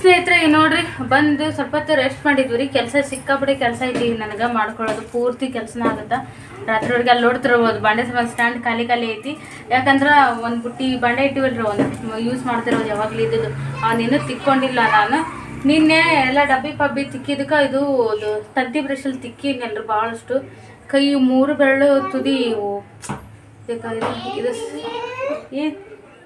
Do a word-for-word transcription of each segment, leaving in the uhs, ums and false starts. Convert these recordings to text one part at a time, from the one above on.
ಸ್ನೇಹಿತರೆ ನೋಡ್ರಿ ಬಂದು ಸ್ವಲ್ಪ ಹೊತ್ತು ರೆಸ್ಟ್ ಮಾಡಿದ್ವಿ ರೀ. ಕೆಲಸ ಸಿಕ್ಕಾಪಟ್ಟೆ ಕೆಲಸ ಐತಿ ನನಗೆ ಮಾಡ್ಕೊಳ್ಳೋದು ಪೂರ್ತಿ ಕೆಲಸನ ಆಗುತ್ತಾ. ರಾತ್ರಿ ಒಳಗೆ ಅಲ್ಲಿ ನೋಡ್ತಿರ್ಬೋದು ಬಾಂಡೆ ಸಮ ಸ್ಟ್ಯಾಂಡ್ ಖಾಲಿ ಖಾಲಿ ಐತಿ. ಯಾಕಂದ್ರೆ ಒಂದು ಬುಟ್ಟಿ ಬಾಂಡೆ ಇಟ್ಟಿವಲ್ರಿ ಒಂದು ಯೂಸ್ ಮಾಡ್ತಿರೋದು ಯಾವಾಗಲೂ ಇದ್ದಿದ್ದು ಅವನೇನು ತಿಕ್ಕೊಂಡಿಲ್ಲ ನಾನು. ನಿನ್ನೆ ಎಲ್ಲ ಡಬ್ಬಿ ಪಬ್ಬಿ ತಿಕ್ಕಿದಕ್ಕೆ ಇದು ತಂತಿ ಬ್ರಷಲ್ಲಿ ತಿಕ್ಕಿದ್ನಲ್ರಿ ಭಾಳಷ್ಟು. ಕೈ ಮೂರು ಬೆರಳು ತುದಿ ಇವು ಇದು ಏನು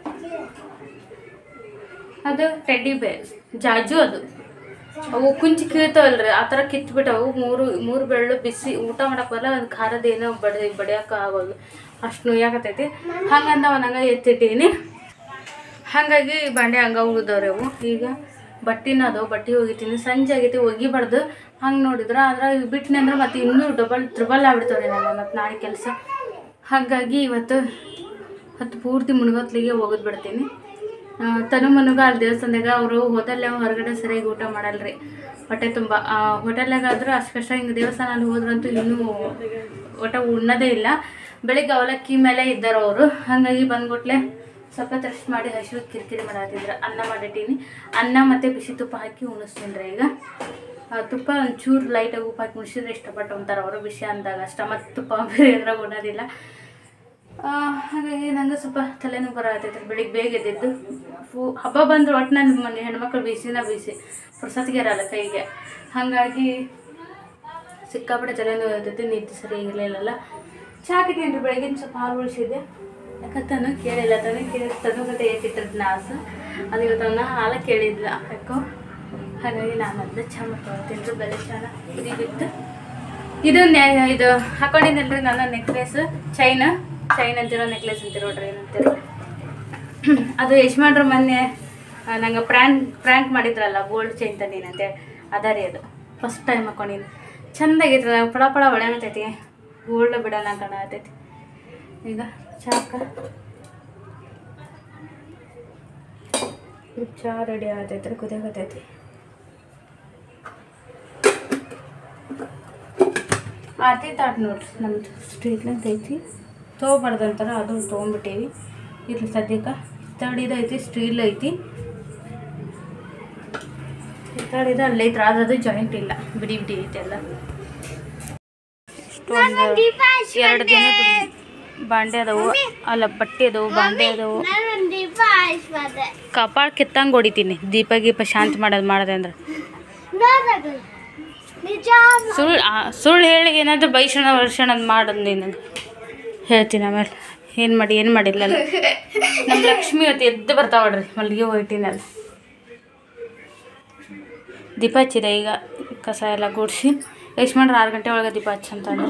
ಅದು ಟೆಡ್ಡಿ ಬೇರ್ ಜಾಜು ಅದು ಅವು ಕುಂಚಿ ಕೀಳ್ತಾವಲ್ರಿ ಆ ಥರ ಕಿತ್ಬಿಟ್ಟವು. ಮೂರು ಮೂರು ಬೆರಳು ಬಿಸಿ ಊಟ ಮಾಡಕ್ಕೆ ಬರಲ್ಲ. ಅದು ಖಾರದೇನೋ ಬಡಿ ಬಡಿಯೋಕೆ ಆಗೋದು ಅಷ್ಟು ನೋಯಾಕತ್ತೈತಿ. ಹಂಗಂದ ಅವನು ಹಂಗೆ ಎತ್ತಿಟ್ಟೀನಿ. ಹಾಗಾಗಿ ಬಾಂಡೆ ಹಂಗೆ ಉಳಿದವ್ರಿ ಅವು. ಈಗ ಬಟ್ಟೆನ ಅದಾವು ಬಟ್ಟೆ ಒಗಿತೀನಿ. ಸಂಜೆ ಆಗೈತಿ ಒಗಿಬಾರ್ದು ಹಂಗೆ ನೋಡಿದ್ರೆ ಆದ್ರೆ ಬಿಟ್ಟಿನಿ ಅಂದ್ರೆ ಮತ್ತೆ ಇನ್ನೂ ಡಬಲ್ ತ್ರಿಬಲ್ ಆಗ್ಬಿಡ್ತಾವ್ರಿ ನಾನು ಮತ್ತು ನಾಳೆ ಕೆಲಸ. ಹಾಗಾಗಿ ಇವತ್ತು ಹತ್ತು ಪೂರ್ತಿ ಮುಳುಗತ್ಲಿಗೆ ಒಗದು ಬಿಡ್ತೀನಿ. ತನು ಮನುಗ ಅಲ್ಲಿ ದೇವಸ್ಥಾನದಾಗ ಅವರು ಹೋಟೆಲ್ನಾಗ ಹೊರಗಡೆ ಸರಿಯಾಗಿ ಊಟ ಮಾಡಲ್ರಿ ಹೊಟ್ಟೆ ತುಂಬ. ಹೋಟೆಲ್ನಾಗಾದ್ರೂ ಅಷ್ಟು ಕಷ್ಟ ಹಿಂಗೆ ದೇವಸ್ಥಾನಲ್ಲಿ ಹೋದ್ರಂತೂ ಇನ್ನೂ ಊಟ ಉಣ್ಣೋದೇ ಇಲ್ಲ. ಬೆಳಿಗ್ಗೆ ಅವಲಕ್ಕಿ ಮೇಲೆ ಇದ್ದಾರೆ ಅವರು. ಹಾಗಾಗಿ ಬಂದ್ಬಿಟ್ಲೆ ಸ್ವಲ್ಪ ರೆಸ್ಟ್ ಮಾಡಿ ಹಸಿರು ಕಿರಿಕಿರಿ ಮಾಡತ್ತಿದ್ರು. ಅನ್ನ ಮಾಡಿಟ್ಟೀನಿ. ಅನ್ನ ಮತ್ತು ಬಿಸಿ ತುಪ್ಪ ಹಾಕಿ ಉಣಿಸ್ತೀನಿ ರೀ. ಈಗ ತುಪ್ಪ ಒಂಚೂರು ಲೈಟಾಗಿ ಉಪ್ಪು ಹಾಕಿ ಉಣಿಸಿದ್ರೆ ಇಷ್ಟಪಟ್ಟು ಅಂತಾರೆ ಅವರು ಬಿಸಿ ಅಂದಾಗ ಅಷ್ಟ. ಮತ್ತು ತುಪ್ಪ ಬೇರೆ ಏನಾರ ಉಣ್ಣೋದಿಲ್ಲ. ಹಾಗಾಗಿ ನಂಗೆ ಸ್ವಲ್ಪ ತಲೆನೂ ಬರತ್ತೈತೆ ಬೆಳಿಗ್ಗೆ ಬೇಗ ಎದ್ದಿದ್ದು. ಫೂ ಹಬ್ಬ ಬಂದ್ರೆ ಒಟ್ಟು ನನ್ನ ಮನೆ ಹೆಣ್ಮಕ್ಳು ಬಿಸಿನ ಬಿಸಿ ಪುರ್ಸತ್ತಿಗೆ ಇರಲ್ಲ ಕೈಗೆ. ಹಾಗಾಗಿ ಸಿಕ್ಕಾಪಟ್ಟೆ ತಲೆನೂ ಇರ್ತೈತಿ. ನಿದ್ದೆ ಸರಿ ಇರಲಿಲ್ಲಲ್ಲ. ಚಹಾ ಹಾಕಿದ್ದೀನಿ ರೀ ಬೆಳಗಿನ ಸ್ವಲ್ಪ ಹಾಲು ಉಳಿಸಿದ್ದೆ. ಯಾಕಂತನೂ ಕೇಳಿಲ್ಲ ತಾನು ಕೇಳಿ ತನು ಗತೆ ಏತಿಟ್ಟಿದ್ದು ನಾಸು ಅದು ಇವತ್ತವನ್ನ ಹಾಲ ಕೇಳಿದ್ಲ ಯಾಕೋ. ಹಾಗಾಗಿ ನಾನು ಅದನ್ನ ಚಹಾ ಮಾಡ್ಕೊಳ್ತೀನಿ ರೀ ಬೆಲೆ ಚಹಾ ಇದು ಬಿತ್ತು. ಇದು ಇದು ಹಾಕೊಂಡಿದ್ದಲ್ರಿ ನನ್ನ ನೆಕ್ಲೆಸ್ ಚೈನ್ ಚೈನ್ ಅಂತಿರೋ ನೆಕ್ಲೆಸ್ ಅಂತೀರ ನೋಡ್ರಿ ಏನಂತೀರಿ ಅದು ಯಜಮಾನ್ರು ಮೊನ್ನೆ ನಂಗೆ ಪ್ರ್ಯಾಂಕ್ ಪ್ರ್ಯಾಂಕ್ ಮಾಡಿದ್ರಲ್ಲ ಗೋಲ್ಡ್ ಚೈನ್ ತಂದೀನಂತೇಳಿ ಅದ ರೀ ಅದು ಫಸ್ಟ್ ಟೈಮ್ ಹಾಕೊಂಡಿನಿ. ಚೆಂದಾಗೈತ್ರಿ ನಂಗೆ ಪಳ ಪಳ ಒಳ್ಳೆಗತೈತಿ. ಗೋಲ್ಡ್ ಬಿಡೋಣ ಕಾಣತೈತಿ. ಈಗ ಚಾಕ ಚಹಾ ರೆಡಿ ಆಗತೈತ್ರಿ ಕುದಿಯಾಗತೈತಿ. ಆತಿ ತಾಟ್ ನೋಡ್ರಿ ನಮ್ದು ಸ್ಟ್ರೀಟ್ಲಿಂದ ಐತಿ ತೊಗೊಬಾರ್ದಂತಾರೆ ಅದು ತೊಗೊಂಬಿಟ್ಟೀವಿ. ಇರ್ಲಿ ಸದ್ಯಕ್ಕೆ ಹಿತ್ತಾಡಿದು ಐತಿ ಸ್ಟೀಲ್ ಐತಿ. ಹಿತ್ತಾಡಿದು ಅಲ್ಲೈತ್ರಿ ಆದ್ರೆ ಅದು ಜಾಯಿಂಟ್ ಇಲ್ಲ ಬಿಡಿ ಬಿಡಿ ಐತಿ ಎಲ್ಲ. ಇಷ್ಟೊಂದು ಎರಡು ದಿನದ ಬಾಂಡೆ ಅದಾವು ಅಲ್ಲ ಬಟ್ಟೆ ಅದಾವು ಬಾಂಡೆ ಅದಾವು. ಕಪಾಳ ಕಿತ್ತಂಗೆ ಹೊಡಿತೀನಿ ದೀಪ ಗೀಪ ಶಾಂತಿ ಮಾಡೋದು ಮಾಡಿದೆ ಅಂದ್ರೆ. ಸುಳ್ಳು ಸುಳ್ಳು ಹೇಳಿ ಏನಾದರೂ ಬೈಷಣ ವರ್ಷಣ ಮಾಡೋದು ನೀನು ಹೇಳ್ತೀನಿ. ಆಮೇಲೆ ಏನು ಮಾಡಿ ಏನು ಮಾಡಿಲ್ಲಲ್ಲ ನಮ್ಮ ಲಕ್ಷ್ಮಿ ಇವತ್ತು ಎದ್ದು ಬರ್ತಾವಡ್ರಿ ಮಲ್ಲಿಗೆ ಹೋಯ್ಟಿನಲ್ಲ. ದೀಪ ಹಚ್ಚಿದೆ ಈಗ ಕಸ ಎಲ್ಲ ಗುಡಿಸಿ ಎಷ್ಟು ಮಾಡ್ರೆ ಆರು ಗಂಟೆ ಒಳಗೆ ದೀಪ ಹಚ್ಚಂತಂದ್ರೆ.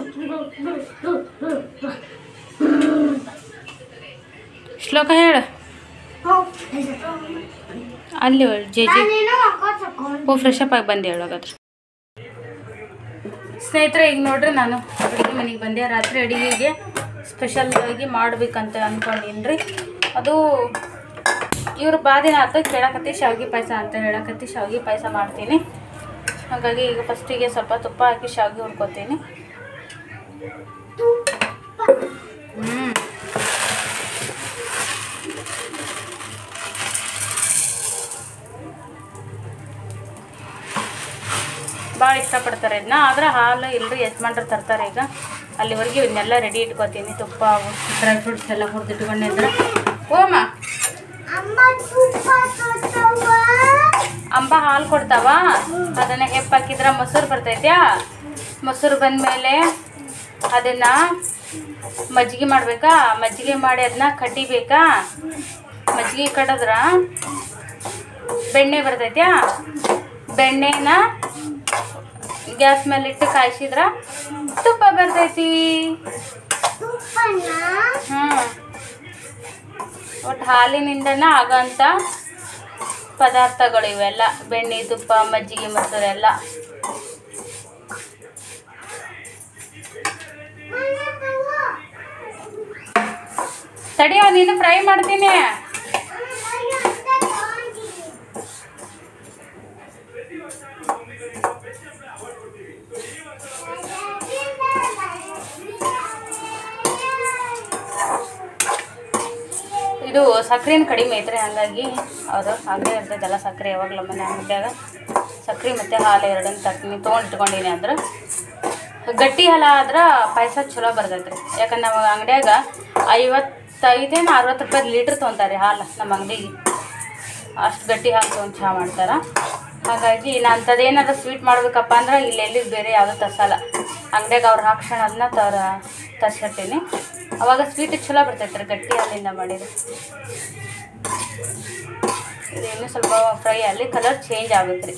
ಶ್ಲೋಕ ಹೇಳು ಅಲ್ಲಿ ಜೆ ಜೆ ಓ ಫ್ರೆಶ್ ಅಪ್ ಆಗಿ ಬಂದೆ ಹೇಳೋಗಾದ್ರೆ. ಸ್ನೇಹಿತರೆ ಈಗ ನೋಡ್ರಿ ನಾನು ಅಡುಗೆ ಮನೆಗೆ ಬಂದೆ. ರಾತ್ರಿ ಅಡುಗೆಗೆ ಸ್ಪೆಷಲ್ ಆಗಿ ಮಾಡ್ಬೇಕಂತ ಅಂದ್ಕೊಂಡೀನಿ ರೀ. ಅದು ಇವ್ರು ಬಾದಿನ ಆತ ಕೇಳಕತ್ತಿ ಶಾವಿಗೆ ಪಾಯಸ ಅಂತ ಹೇಳಕತ್ತಿ ಶಾವಿಗೆ ಪಾಯಸ ಮಾಡ್ತೀನಿ. ಹಾಗಾಗಿ ಈಗ ಫಸ್ಟಿಗೆ ಸ್ವಲ್ಪ ತುಪ್ಪ ಹಾಕಿ ಶಾವಿಗೆ ಹುರ್ಕೊತೀನಿ. ಹ್ಞೂ ಭಾಳ ಇಷ್ಟಪಡ್ತಾರೆ ಇದನ್ನ. ಆದ್ರೆ ಹಾಲು ಇಲ್ಲರಿ ಯಜಮಾನ್ರು ತರ್ತಾರೆ. ಈಗ ಅಲ್ಲಿವರೆಗೆ ಇವನ್ನೆಲ್ಲ ರೆಡಿ ಇಟ್ಕೊತೀನಿ. ತುಪ್ಪ ಡ್ರೈ ಫ್ರೂಟ್ಸ್ ಎಲ್ಲ ಹುರಿದಿಟ್ಕೊಂಡ್ರೆ ಓಮ ಅಂಬ ಹಾಲು ಕೊಡ್ತಾವ. ಅದನ್ನು ಹೆಪ್ಪಾಕಿದ್ರೆ ಮೊಸರು ಬರ್ತೈತ್ಯಾ. ಮೊಸರು ಬಂದಮೇಲೆ ಅದನ್ನು ಮಜ್ಜಿಗೆ ಮಾಡಬೇಕಾ. ಮಜ್ಜಿಗೆ ಮಾಡಿ ಅದನ್ನ ಕಡಿಬೇಕಾ. ಮಜ್ಜಿಗೆ ಕಡಿದ್ರ ಬೆಣ್ಣೆ ಬರ್ತೈತ್ಯಾ. ಬೆಣ್ಣೆನ ಗ್ಯಾಸ್ ಮೇಲೆ ಇಟ್ಟು ಕಾಯಿಸಿದ್ರ ತುಪ್ಪ ಬರ್ತೈತಿ. ಹ್ಞೂ ಒಟ್ಟು ಹಾಲಿನಿಂದನ ಆಗೋಂಥ ಪದಾರ್ಥಗಳು ಇವೆಲ್ಲ. ಬೆಣ್ಣೆ ತುಪ್ಪ ಮಜ್ಜಿಗೆ ಮೊಸರೆಲ್ಲ. ತಡಿಯೋ ನೀನು ಫ್ರೈ ಮಾಡ್ತೀನಿ. ಇದು ಸಕ್ಕರೆನ ಕಡಿಮೆ ಐತ್ರಿ, ಹಾಗಾಗಿ ಅವರು ಅಂಗಡಿ ಇರ್ತೈತಲ್ಲ ಸಕ್ಕರೆ ಯಾವಾಗಲೂ ಮನೆ ಅಂಗಡಿಯಾಗ ಸಕ್ಕರೆ ಮತ್ತು ಹಾಲು ಎರಡನ್ನು ತರ್ತೀನಿ ತೊಗೊಂಡು ಇಟ್ಕೊಂಡೀನಿ. ಅಂದ್ರೆ ಗಟ್ಟಿ ಹಾಲು ಆದ್ರೆ ಪಾಯಸ ಚಲೋ ಬರ್ತೈತೆ ರೀ. ಯಾಕಂದ್ರೆ ನಮ್ಮ ಅಂಗಡಿಯಾಗ ಐವತ್ತೈದೇನು ಅರವತ್ತು ರೂಪಾಯಿ ಲೀಟ್ರ್ ತೊಗೊತಾರೆ ಹಾಲು ನಮ್ಮ ಅಂಗಡಿಗೆ. ಅಷ್ಟು ಗಟ್ಟಿ ಹಾಲು ತೊಗೊಂಡು ಚಹಾ ಮಾಡ್ತಾರೆ. ಹಾಗಾಗಿ ನಾನು ಅಂಥದ್ದೇನಾದ್ರು ಸ್ವೀಟ್ ಮಾಡ್ಬೇಕಪ್ಪ ಅಂದ್ರೆ ಇಲ್ಲಿ ಎಲ್ಲಿ ಬೇರೆ ಯಾವುದೂ ತರ್ಸಲ್ಲ, ಅಂಗಡಿಯಾಗ ಅವ್ರು ಹಾಕ್ಸೋಣ ಅದನ್ನ ತರ ತರ್ಸಿರ್ತೀನಿ. ಅವಾಗ ಸ್ವೀಟ್ ಚಲೋ ಬರ್ತೈತೆ ರೀ ಗಟ್ಟಿ ಹಾಲಿಂದ ಮಾಡಿದ್ರೆ. ಇದು ಇನ್ನೂ ಸ್ವಲ್ಪ ಫ್ರೈ ಅಲ್ಲಿ ಕಲರ್ ಚೇಂಜ್ ಆಗುತ್ತೆ ರೀ.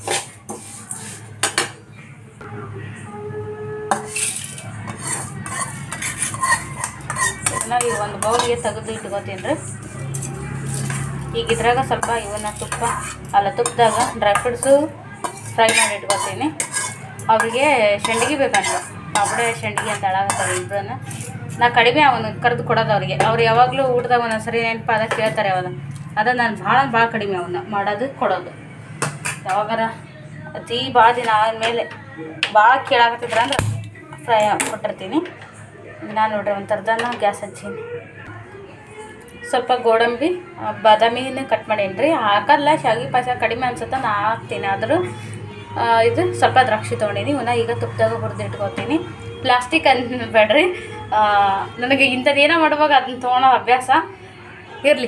ಇದನ್ನ ಈ ಒಂದು ಬೌಲ್ಗೆ ತೆಗೆದು ಇಟ್ಕೋತೀನಿ ರೀ. ಈಗ ಇದ್ರಾಗ ಸ್ವಲ್ಪ ಇವನ್ನ ತುಪ್ಪ ಅಲ್ಲ ತುಪ್ಪದಾಗ ಡ್ರೈ ಫ್ರೂಟ್ಸು ಫ್ರೈ ಮಾಡಿ ಇಟ್ಕೊತೀನಿ. ಅವರಿಗೆ ಸಂಡಿಗೆ ಬೇಕಂತ ಪಾಪಡೆ ಸಂಡಿಗೆ ಅಂತ ಹೇಳಾಕತ್ತಾರೆ ಇಬ್ಬರನ್ನ. ನಾ ಕಡಿಮೆ ಅವನು ಕರೆದು ಕೊಡೋದು ಅವ್ರಿಗೆ. ಅವ್ರು ಯಾವಾಗಲೂ ಊಟದಾಗ ಒಂದೊಂದು ಸರಿ ನೆನಪು ಅದ ಕೇಳ್ತಾರೆ ಅವನ್ನ. ಅದ ನಾನು ಭಾಳ ಭಾಳ ಕಡಿಮೆ ಅವನ್ನ ಮಾಡೋದು ಕೊಡೋದು. ಯಾವಾಗಾರ ಅತಿ ಭಾಳ ದಿನ ಆದಮೇಲೆ ಭಾಳ ಕೇಳಾಕತ್ತಿದ್ರ ಅಂದ್ರೆ ಫ್ರೈ ಕೊಟ್ಟಿರ್ತೀನಿ. ನಾನು ನೋಡ್ರಿ ಒಂದು ಥರದನ್ನ ಗ್ಯಾಸ್ ಹಚ್ಚೀನಿ. ಸ್ವಲ್ಪ ಗೋಡಂಬಿ ಬಾದಾಮಿನ ಕಟ್ ಮಾಡೀನಿ ರೀ. ಹಾಕಲ್ಲ, ಶಾವಿಗೆ ಪಾಯಸ ಕಡಿಮೆ ಅನ್ಸುತ್ತೆ ನಾ ಹಾಕ್ತೀನಿ. ಆದರೂ ಇದು ಸ್ವಲ್ಪ ದ್ರಾಕ್ಷಿ ತೊಗೊಂಡೀನಿ. ಇವನ್ನ ಈಗ ತುಪ್ಪದಾಗ ಹುರಿದು ಇಟ್ಕೊತೀನಿ. ಪ್ಲಾಸ್ಟಿಕ್ ಅನ್ ಬೇಡ್ರಿ, ನನಗೆ ಇಂಥದ್ದೇನೋ ಮಾಡುವಾಗ ಅದನ್ನ ತೊಗೊಳೋ ಅಭ್ಯಾಸ ಇರಲಿ.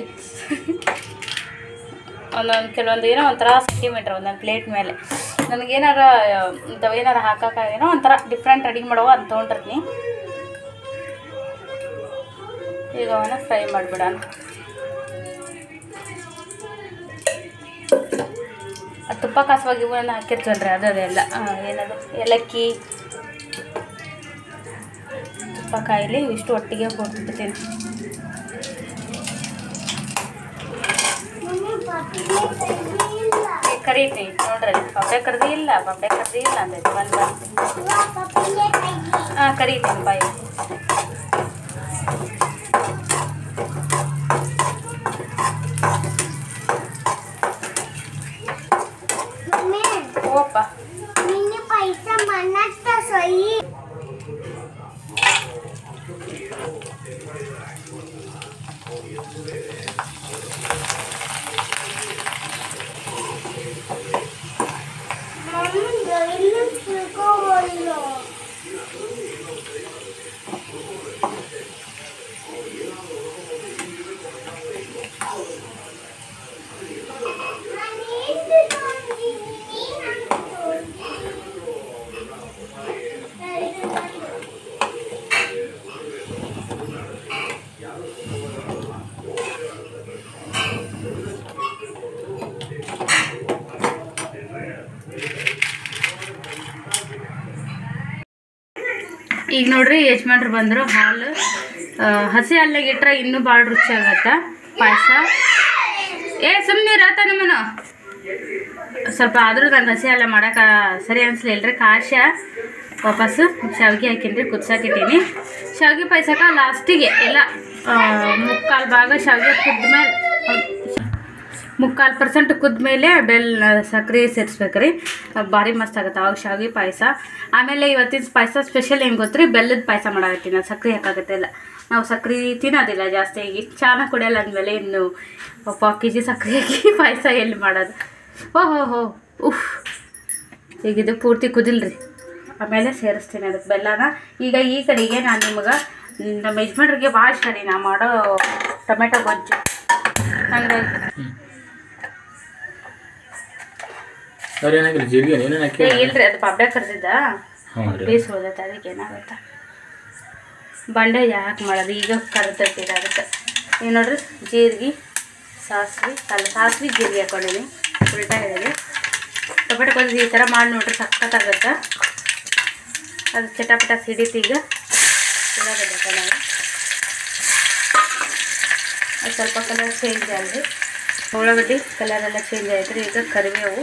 ಒಂದೊಂದು ಕೆಲವೊಂದು ಏನೋ ಒಂಥರ ಸೆಂಟಿಮೀಟ್ರ್ ಒಂದೊಂದು ಪ್ಲೇಟ್ ಮೇಲೆ ನನಗೇನಾರ ಇಂಥವು ಏನಾರು ಹಾಕೋಕ್ಕಾಗೇನೋ ಒಂಥರ ಡಿಫ್ರೆಂಟ್ ಅಡುಗೆ ಮಾಡುವ ಅದನ್ನ ತೊಗೊಂಡಿರ್ತೀನಿ. ಈಗ ಅವನ್ನ ಫ್ರೈ ಮಾಡಿಬಿಡೋಣ. ಅದು ತುಪ್ಪ ಕಾಸುವಾಗಿ ಇವನ್ನ ಹಾಕಿರ್ತೀವಲ್ರಿ ಅದು ಅದೆಲ್ಲ ಏನದು ಏಲಕ್ಕಿ ತುಪ್ಪ ಕಾಯಿಲಿ ಇಷ್ಟು ಒಟ್ಟಿಗೆ ಕೊಟ್ಬಿಡ್ತೀನಿ. ಕರೀತೀನಿ ನೋಡ್ರಿ, ಪಾಪೆ ಕರ್ದಿ ಇಲ್ಲ ಪಾಪೆ ಕರ್ದಿ ಇಲ್ಲ ಅಂತೈತಿ ಬಂದು ಹಾಂ ಕರೀತೀನಿ ಬಾಯಿ. ಓಪ ಈಗ ನೋಡ್ರಿ ಯಜಮಾನ್ರು ಬಂದರು. ಹಾಲು ಹಸಿ ಹಾಲಿಗೆ ಇಟ್ಟರೆ ಇನ್ನೂ ಭಾಳ ರುಚಿ ಆಗತ್ತೆ ಪಾಯಸ. ಏ ಸುಮ್ಮನೆ ರಾತ ನಮ್ಮನು ಸ್ವಲ್ಪ ಆದರೂ ನಾನು ಹಸಿ ಹಾಲು ಮಾಡೋಕೆ ಸರಿ ಅನಿಸ್ಲಿಲ್ಲ ರೀ. ಕಾಶ ವಾಪಸ್ಸು ಶಾವಿಗೆ ಹಾಕೀನಿ ರೀ, ಕುದ್ಸಾಕಿಟ್ಟೀನಿ. ಶಾವಿಗೆ ಪಾಯಸಕ್ಕೆ ಲಾಸ್ಟಿಗೆ ಎಲ್ಲ ಮುಕ್ಕಾಲು ಭಾಗ ಶಾವಿಗೆ ಕುದ್ಮೇಲೆ ಮುಕ್ಕಾಲು ಪರ್ಸೆಂಟ್ ಕುದ್ಮೇಲೆ ಬೆಲ್ಲ ಸಕ್ಕರೆ ಸೇರಿಸ್ಬೇಕು ರೀ. ಭಾರಿ ಮಸ್ತ್ ಆಗುತ್ತೆ ಅವಾಗ ಶಾವಿಗೆ ಪಾಯಸ. ಆಮೇಲೆ ಇವತ್ತಿನ ಪಾಯಸ ಸ್ಪೆಷಲ್ ಏನು ಗೊತ್ತು ರೀ, ಬೆಲ್ಲದ ಪಾಯಸ ಮಾಡಾಕತ್ತೀನಿ. ಅದು ಸಕ್ಕರೆ ಹಾಕಾಗತ್ತಿಲ್ಲ, ನಾವು ಸಕ್ಕರೆ ತಿನ್ನೋದಿಲ್ಲ ಜಾಸ್ತಿ. ಈಗ ಚಾನ ಕುಡಿಯಲ್ಲ ಅಂದಮೇಲೆ ಇನ್ನು ಪಾವು ಕೆ ಜಿ ಸಕ್ಕರೆ ಹಾಕಿ ಪಾಯಸ ಎಲ್ಲಿ ಮಾಡೋದು. ಓಹೋ ಹೋ ಉಫ್ ಈಗ ಇದು ಪೂರ್ತಿ ಕುದಿಲ್ರಿ, ಆಮೇಲೆ ಸೇರಿಸ್ತೀನಿ ಅದಕ್ಕೆ ಬೆಲ್ಲನ. ಈಗ ಈ ಕಡೆಗೆ ನಾನು ನಿಮ್ಗೆ ನಮ್ಮ ಯಜಮಾನ್ರಿಗೆ ಭಾಳ ಇಷ್ಟ ರೀ ನಾ ಮಾಡೋ ಟೊಮೆಟೊ ಗೊಜ್ಜು. ಹಂಗಾಗಿ ಇಲ್ರಿ ಅದು ಪಾಪಡೆ ಕರ್ದಿದ್ದ ಬೇಸ್ ಹೋದೈತೆ, ಅದಕ್ಕೆ ಏನಾಗುತ್ತೆ ಬಂಡೆ ಯಾಕೆ ಮಾಡೋದು ಈಗ ಕರ್ದೈತಿ. ಅದಕ್ಕೆ ಏನು ನೋಡ್ರಿ ಜೀರಿಗೆ ಸಾಸಿವೆ ಅಲ್ಲ ಸಾಸಿವೆ ಜೀರಿಗೆ ಹಾಕೊಂಡಿನಿ ಉಲ್ಟಾ ಹೇಳಿದೆ. ಟೊಮೆಟೊ ಗೊಜ್ಜು ಈ ಥರ ಮಾಡಿ ನೋಡ್ರಿ ಸಖತ್ತಾಗುತ್ತೆ. ಅದು ಚಟಪಟ ಸಿಡಿತು. ಈಗ ಉಳ್ಳಾಗಡ್ಡೆ ಕಲರ್ ಅದು ಸ್ವಲ್ಪ ಕಲರ್ ಚೇಂಜ್ ಆಗಿದೆ. ಉಳ್ಳಾಗಡ್ಡೆ ಕಲರೆಲ್ಲ ಚೇಂಜ್ ಆಯ್ತು ರೀ. ಈಗ ಕರಿಬೇವು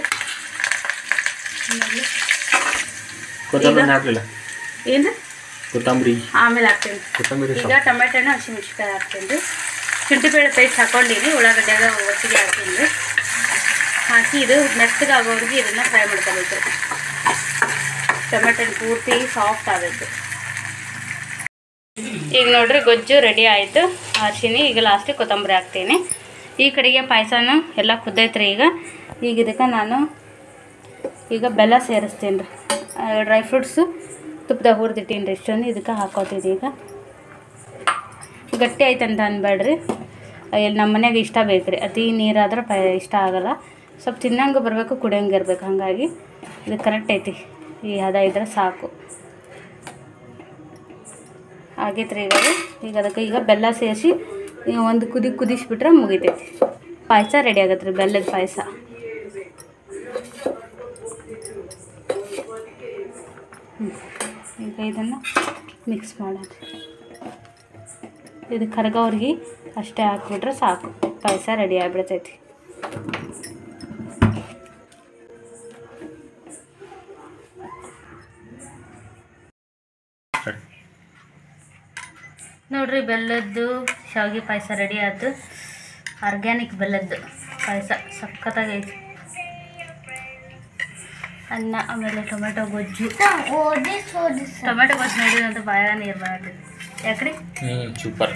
ಏನು ಕೊತ್ತಂಬರಿ ಆಮೇಲೆ ಹಾಕ್ತೀನಿ. ಈಗ ಟೊಮೆಟೊನ ಹಸಿಮೆಣ್ಸಿನ್ಕಾಯಿ ಹಾಕ್ತೀನಿ ರೀ. ಶುಂಠಿ ಬೇಳೆ ಪೇಸ್ಟ್ ಹಾಕ್ಕೊಂಡಿನಿ, ಉಳ್ಳಾಗಡ್ಡೆಗ ಒಟ್ಟಿಗೆ ಹಾಕ್ತೀನಿ ರೀ. ಹಾಕಿ ಇದು ಮೆತ್ತಗೆ ಆಗೋರಿಗೆ ಇದನ್ನು ಫ್ರೈ ಮಾಡ್ಕೋಬೇಕು ರೀ. ಟೊಮೆಟೊ ಪೂರ್ತಿ ಸಾಫ್ಟ್ ಆಗಬೇಕು. ಈಗ ನೋಡ್ರಿ ಗೊಜ್ಜು ರೆಡಿ ಆಯಿತು. ಅರ್ಶಿನಿ ಈಗ ಲಾಸ್ಟಿಗೆ ಕೊತ್ತಂಬರಿ ಹಾಕ್ತೀನಿ. ಈ ಕಡೆಗೆ ಪಾಯಸನೂ ಎಲ್ಲ ಕುದ್ದೈತ್ರಿ. ಈಗ ಈಗ ಇದಕ್ಕೆ ನಾನು ಈಗ ಬೆಲ್ಲ ಸೇರಿಸ್ತೀನಿ ರೀ. ಡ್ರೈ ಫ್ರೂಟ್ಸು ತುಪ್ಪದಾಗ ಹುರಿದಿಟ್ಟೀನಿ ರೀ. ಇಷ್ಟೊಂದು ಇದಕ್ಕೆ ಹಾಕೋತೀನಿ. ಈಗ ಗಟ್ಟಿ ಆಯ್ತಂತ ಅನ್ಬೇಡ್ರಿ, ಇಲ್ಲಿ ನಮ್ಮ ಮನೆಯಾಗ ಇಷ್ಟ ಬೇಕು ರೀ. ಅತಿ ನೀರಾದ್ರೆ ಪ ಇಷ್ಟ ಆಗೋಲ್ಲ. ಸ್ವಲ್ಪ ತಿನ್ನಂಗೆ ಬರಬೇಕು, ಕುಡಿಯಂಗೆ ಇರ್ಬೇಕು. ಹಾಗಾಗಿ ಇದು ಕರೆಕ್ಟ್ ಐತಿ. ಈ ಹದ ಇದ್ರೆ ಸಾಕು. ಆಗೈತೆ ರೀ. ಈಗ ಈಗ ಅದಕ್ಕೆ ಈಗ ಬೆಲ್ಲ ಸೇರಿಸಿ ಒಂದು ಕುದಿ ಕುದಿಸ್ಬಿಟ್ರೆ ಮುಗಿತೈತಿ. ಪಾಯಸ ರೆಡಿ ಆಗತ್ತೆ ರೀ, ಬೆಲ್ಲದ ಪಾಯಸ. ಈಗ ಇದನ್ನು ಮಿಕ್ಸ್ ಮಾಡೋಣ. ಇದು ಕರ್ಗೋರ್ಗಿ ಅಷ್ಟೇ ಹಾಕ್ಬಿಟ್ರೆ ಸಾಕು, ಪಾಯಸ ರೆಡಿ ಆಗಿಬಿಡ್ತೈತಿ. ನೋಡ್ರಿ ಬೆಲ್ಲದ್ದು ಶಾವಿಗೆ ಪಾಯಸ ರೆಡಿ ಆಯ್ತು. ಆರ್ಗ್ಯಾನಿಕ್ ಬೆಲ್ಲದ್ದು ಪಾಯಸ ಸಖತ್ತಾಗೈತಿ. ಅನ್ನ ಆಮೇಲೆ ಟೊಮೆಟೊ ಗೊಜ್ಜು. ಟೊಮೆಟೊ ಗೊಜ್ಜು ನೋಡಿದಂತ ಬಾಯ ನೀರು ಬರತ್ತೆ. ಯಾಕ್ರಿ ಸೂಪರ್,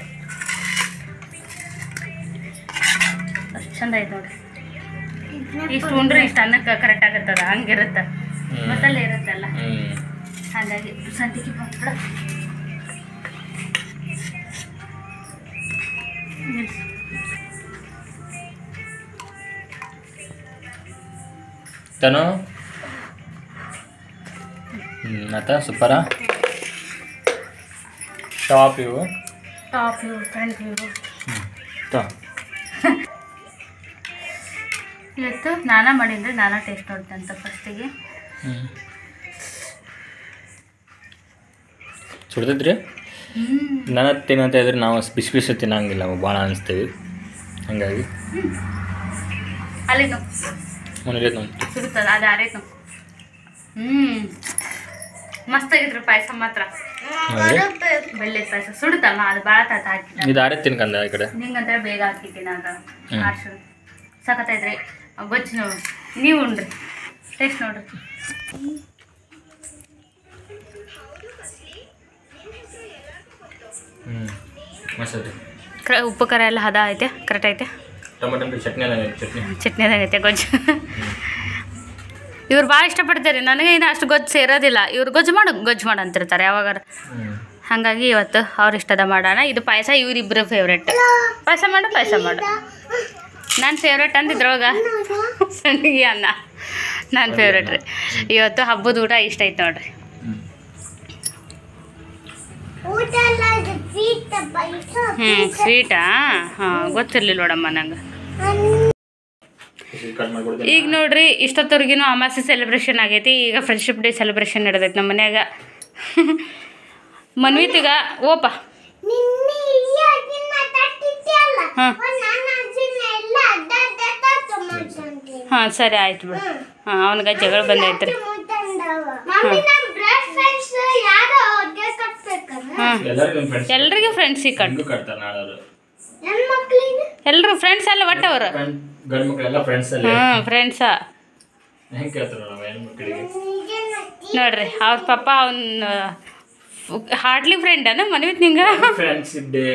ಅಷ್ಟು ಚಂದ ಐತೆ ನೋಡ್ರಿ. ಇಷ್ಟು ಉಂಡ್ರೆ ಇಷ್ಟು ಅನ್ನಕ್ಕೆ ಕರೆಕ್ಟ್ ಆಗತ್ತದ. ಹಂಗಿರುತ್ತೆ, ಮಸಾಲೆ ಇರುತ್ತಲ್ಲ, ಹಾಗಾಗಿ ಸಂತಿಗೆ ಮಾತ್ರ ತನು आता ಸೂಪರಾ. ಟಾಪ್ ಇವು ಟಾಪ್ ಇವು ಫ್ರಂಟ್ ಇವು. ಇವತ್ತು ನಾನಾ ಮಾಡೀನಿ. ನಾನಾ ಟೇಸ್ಟ್ ನೋಡ್ತೇನೆ ಅಂತ ಫಸ್ಟಿಗೆ. ಸುಡ್ತೈತ್ರಿ. ನಾನು ತಿನ್ನಂತ ಇದ್ರೆ ನಾವು ಬಿಸಿ ಬಿಸಿ ತಿನ್ನಂಗಿಲ್ಲ, ಭಾಳ ಅನಿಸ್ತೀವಿ. ಹಾಗಾಗಿ ಅಲ್ಲಿತ್ತು ಮುನಿಗೆ ಸುಡುತ್ತದೆ. ಅದು ಆರೈತು. ಹ್ಞೂ ಮಸ್ತ್ ಆಗಿದ್ರು ಪಾಯಸ ಮಾತ್ರ. ಬೆಲ್ಲದ ಪಾಯಸ ಸುಡುತ್ತಲ್ಲ, ಅದು ಭಾಳ ತಾತ ಹಾಕಿ ಇದು ಆರೈತೆ ತಿನ್ಕಂದ ಈ ಕಡೆ ನಿಂಗಂದ್ರೆ ಬೇಗ ಹಾಕಿದ್ದೀನಿ. ಆಗ ಆರ್ಸು ಸಖತ್ತೈತ್ರಿ ಗೊಜ್ಜು. ನೋಡಿ ನೀವು ಉಣ್ರಿ, ಟೇಸ್ಟ್ ನೋಡ್ರಿ. ಹ್ಞೂ ಮಸ್ತ್. ಉಪ್ಪು ಖಾರ ಎಲ್ಲ ಹದ ಐತೆ, ಕರೆಕ್ಟ್ ಐತೆ. ಟೊಮೆಟೊ ಚಟ್ನಿ ಚಟ್ನಿ ಚಟ್ನಿದಾಗೈತೆ ಗೊಜ್ಜು. ಇವ್ರು ಭಾಳ ಇಷ್ಟಪಡ್ತಾರೆ. ನನಗೆ ಇನ್ನು ಅಷ್ಟು ಗೊಜ್ಜು ಸೇರೋದಿಲ್ಲ. ಇವ್ರು ಗೊಜ್ಜು ಮಾಡು ಗೊಜ್ಜು ಮಾಡು ಅಂತಿರ್ತಾರೆ ಯಾವಾಗಾರ. ಹಾಗಾಗಿ ಇವತ್ತು ಅವ್ರ ಇಷ್ಟದ ಮಾಡೋಣ. ಇದು ಪಾಯಸ ಇವರಿಬ್ಬರು ಫೇವ್ರೆಟ್. ಪಾಯಸ ಮಾಡು ಪಾಯಸ ಮಾಡು. ನಾನು ಫೇವ್ರೆಟ್ ಅಂತಿದ್ರೊಳಗೆ ಸಂಡಿಗೆ ಅನ್ನ ನಾನು ಫೇವ್ರೆಟ್ ರೀ. ಇವತ್ತು ಹಬ್ಬದ ಊಟ ಇಷ್ಟ ಐತೆ ನೋಡ್ರಿ. ಹ್ಞೂ ಸ್ವೀಟಾ? ಹಾಂ ಗೊತ್ತಿರಲಿಲ್ಲ ನೋಡಮ್ಮ ನಂಗೆ. ಈಗ ನೋಡ್ರಿ ಇಷ್ಟೊತ್ತವರೆಗಿನೂ ಅಮಾಸೆ ಸೆಲೆಬ್ರೇಷನ್ ಆಗೈತಿ. ಈಗ ಫ್ರೆಂಡ್ಶಿಪ್ ಡೇ ಸೆಲೆಬ್ರೇಷನ್ ನಡೆದೈತಿ ನಮ್ಮ ಮನ್ಯಾಗ. ಮನ್ವಿತಿಗ ಓಪ ಹಾಂ ಹಾಂ ಸರಿ ಆಯ್ತು ಬಿಡು. ಹಾಂ ಅವನಿಗೆ ಜಗಳ ಬಂದೈತ್ರಿ. ಹಾಂ ಎಲ್ರಿಗೂ ಫ್ರೆಂಡ್ಸಿಗೆ ಕಟ್ಟು. ಎಲ್ಲರೂ ಫ್ರೆಂಡ್ಸ್ ಎಲ್ಲ ಒಟ್ಟವರು. ಹಾಂ ಫ್ರೆಂಡ್ಸಾ ನೋಡ್ರಿ. ಅವ್ರ ಪಾಪ ಅವ್ನ ಹಾರ್ಡ್ಲಿ ಫ್ರೆಂಡ್ ಅನ್ನ ಮನ್ವಿತ್ ನಿಂಗೆ. ಫ್ರೆಂಡ್ಶಿಪ್ ಡೇ